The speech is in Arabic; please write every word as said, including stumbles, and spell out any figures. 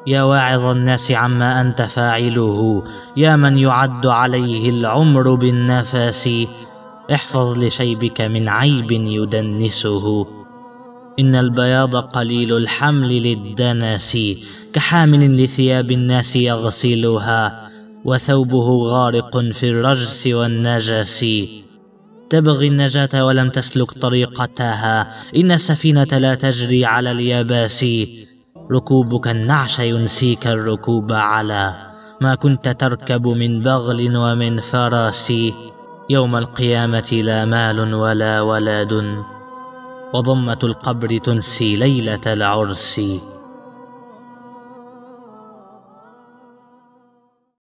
يا واعظ الناس عما أنت فاعله، يا من يعد عليه العمر بالنفس، احفظ لشيبك من عيب يدنسه. إن البياض قليل الحمل للدنس، كحامل لثياب الناس يغسلها، وثوبه غارق في الرجس والنجس. تبغي النجاة ولم تسلك طريقتها، إن السفينة لا تجري على اليابس. ركوبك النعش ينسيك الركوب على ما كنت تركب من بغل ومن فرس. يوم القيامة لا مال ولا ولد، وضمة القبر تنسي ليلة العرس.